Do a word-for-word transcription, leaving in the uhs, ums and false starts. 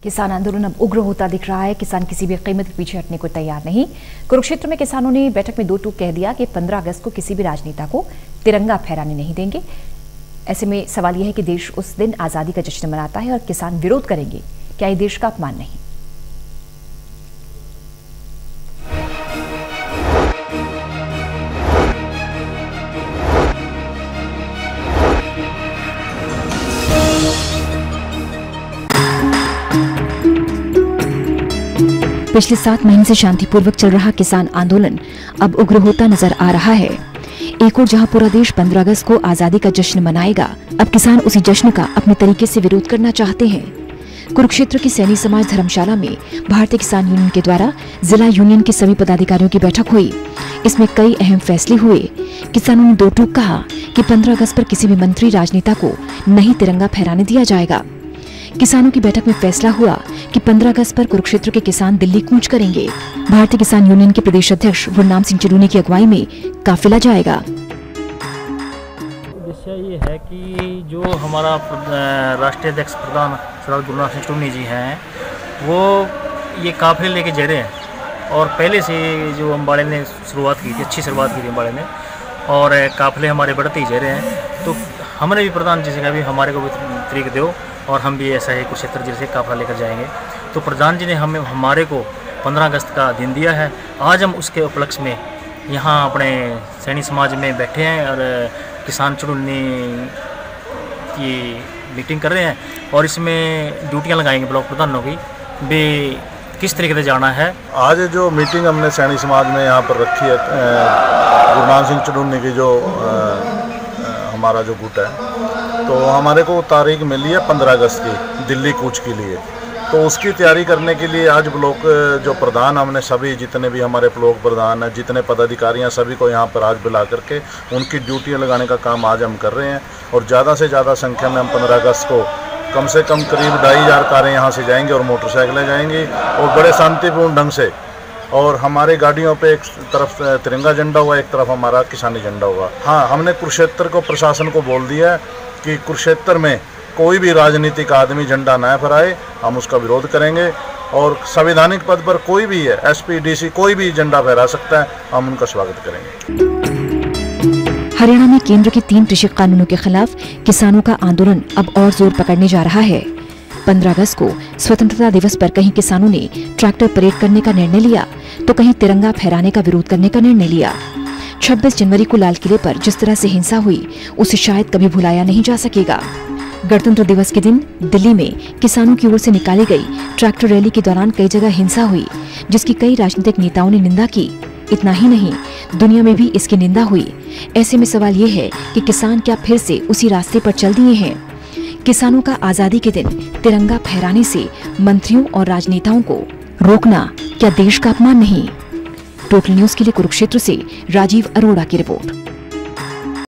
किसान आंदोलन अब उग्र होता दिख रहा है। किसान किसी भी कीमत के पीछे हटने को तैयार नहीं। कुरुक्षेत्र में किसानों ने बैठक में दो टूक कह दिया कि पंद्रह अगस्त को किसी भी राजनेता को तिरंगा फहराने नहीं देंगे। ऐसे में सवाल यह है कि देश उस दिन आजादी का जश्न मनाता है और किसान विरोध करेंगे। क्या ये देश का अपमान नहीं? पिछले सात महीने से शांतिपूर्वक चल रहा किसान आंदोलन अब उग्र होता नजर आ रहा है। एक और जहां पूरा देश पंद्रह अगस्त को आजादी का जश्न मनाएगा, अब किसान उसी जश्न का अपने तरीके से विरोध करना चाहते हैं। कुरुक्षेत्र की सैनी समाज धर्मशाला में भारतीय किसान यूनियन के द्वारा जिला यूनियन के सभी पदाधिकारियों की बैठक हुई। इसमें कई अहम फैसले हुए। किसानों ने दो टूक कहा कि पंद्रह अगस्त पर किसी भी मंत्री राजनेता को नहीं तिरंगा फहराने दिया जाएगा। किसानों की बैठक में फैसला हुआ कि पंद्रह अगस्त पर कुरुक्षेत्र के किसान दिल्ली कूच करेंगे। भारतीय किसान यूनियन के प्रदेश अध्यक्ष गुरनाम सिंह चडूनी की अगुवाई में काफिला जाएगा। विषय ये है कि जो हमारा राष्ट्रीय अध्यक्ष प्रधान सरदार गुरनाम सिंह चडूनी जी हैं, वो ये काफिले लेके जा रहे हैं और पहले से जो अम्बाड़े ने शुरुआत की थी, अच्छी शुरुआत की थी अम्बाड़े ने, और काफिले हमारे बढ़ते ही जा रहे हैं। तो हमने भी प्रधान जी से कहा भी हमारे को भी तरीक दो और हम भी ऐसा ही कुरुक्षेत्र जिले से काफिला लेकर जाएंगे। तो प्रधान जी ने हमें हमारे को पंद्रह अगस्त का दिन दिया है। आज हम उसके उपलक्ष्य में यहाँ अपने सैनी समाज में बैठे हैं और किसान चुनने की मीटिंग कर रहे हैं और इसमें ड्यूटियाँ लगाएंगे ब्लॉक प्रधानों की भी किस तरीके से जाना है। आज जो मीटिंग हमने सैनी समाज में यहाँ पर रखी है, गुरनाम सिंह चडूनी की जो हमारा जो गुट है, तो हमारे को तारीख मिली है पंद्रह अगस्त की दिल्ली कूच के लिए। तो उसकी तैयारी करने के लिए आज ब्लॉक जो प्रधान हमने सभी जितने भी हमारे ब्लॉक प्रधान हैं, जितने पदाधिकारियां, सभी को यहाँ पर आज बुला करके उनकी ड्यूटियाँ लगाने का काम आज हम कर रहे हैं। और ज़्यादा से ज़्यादा संख्या में हम पंद्रह अगस्त को कम से कम करीब ढाई हज़ार कारें यहाँ से जाएंगी और मोटरसाइकिलें जाएंगी और बड़े शांतिपूर्ण ढंग से। और हमारे गाड़ियों पे एक तरफ तिरंगा झंडा हुआ, एक तरफ हमारा किसानी झंडा हुआ। हाँ, हमने कुरुक्षेत्र को प्रशासन को बोल दिया है कि कुरुक्षेत्र में कोई भी राजनीतिक आदमी झंडा न फहराए, हम उसका विरोध करेंगे। और संवैधानिक पद पर कोई भी है, एसपी, डीसी, कोई भी झंडा फहरा सकता है, हम उनका स्वागत करेंगे। हरियाणा में केंद्र के तीन कृषि कानूनों के खिलाफ किसानों का आंदोलन अब और जोर पकड़ने जा रहा है। पंद्रह अगस्त को स्वतंत्रता दिवस पर कहीं किसानों ने ट्रैक्टर परेड करने का निर्णय लिया तो कहीं तिरंगा फहराने का विरोध करने का निर्णय लिया। छब्बीस जनवरी को लाल किले पर जिस तरह से हिंसा हुई, उसे शायद कभी भुलाया नहीं जा सकेगा। गणतंत्र दिवस के दिन दिल्ली में किसानों की ओर से निकाली गई ट्रैक्टर रैली के दौरान कई जगह हिंसा हुई, जिसकी कई राजनीतिक नेताओं ने निंदा की। इतना ही नहीं, दुनिया में भी इसकी निंदा हुई। ऐसे में सवाल ये है कि किसान क्या फिर से उसी रास्ते पर चल दिए हैं? किसानों का आजादी के दिन तिरंगा फहराने से मंत्रियों और राजनेताओं को रोकना क्या देश का अपमान नहीं? टोटल न्यूज के लिए कुरुक्षेत्र से राजीव अरोड़ा की रिपोर्ट।